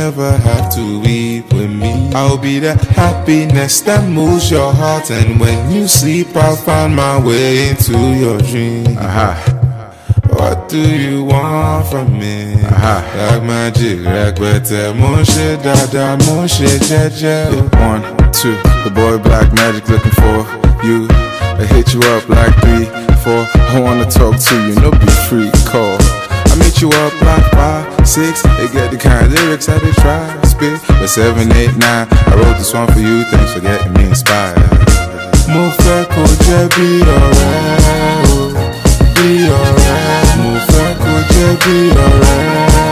never have to weep with me. I'll be the happiness that moves your heart, and when you sleep I'll find my way into your dreams. What do you want from me? Like magic, requete, moshe dada, moshe jeje. 1, 2, the boy Black Magic looking for you. I hit you up like 3, 4. I wanna talk to you, no be free, call. I meet you up like 5, 6. They get the kind of lyrics that they try to spit. But 7, 8, 9, I wrote this one for you. Thanks for getting me inspired. Mo fẹ́ kó jẹ́ bí ọ̀rẹ́ o, bí ọ̀rẹ́. Mo fẹ́ kó jẹ́ bí ọ̀rẹ́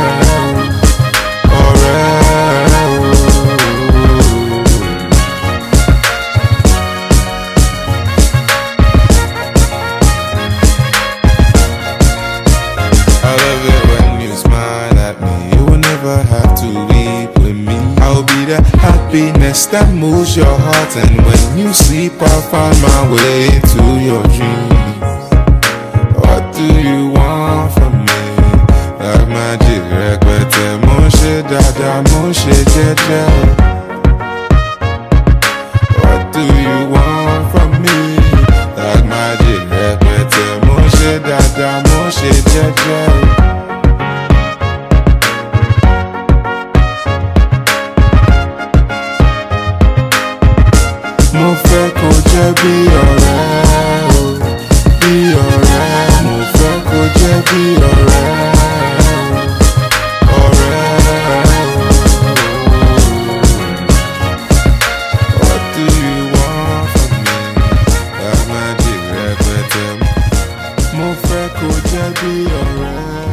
o, ọ̀rẹ́ o. I love it when you smile at me. You will never have to weep with me. I'll be the happiness that moves your heart, and when you sleep I'll find my way into your dreams. What do you want from me? Like magic, requete, moshe dada, moshe jeje. What do you want from me? Like magic, requete, moshe dada, moshe jeje. Mo fẹ́ kó jẹ́ bí ọ̀rẹ́ o, bí ọ̀rẹ́. Mo fẹ́ kó jẹ́ bí ọ̀rẹ́ o, ọ̀rẹ́ o. What do you want from me? Like magic, requete. Mo fẹ́ kó jẹ́ bí ọ̀rẹ́.